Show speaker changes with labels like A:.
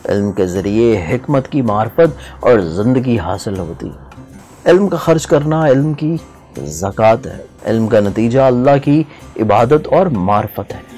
A: इल्म के ज़रिए हिकमत की मार्फत और ज़िंदगी हासिल होती है। इल्म का खर्च करना इल्म की ज़कात है। इल्म का नतीजा अल्लाह की इबादत और मार्फत है।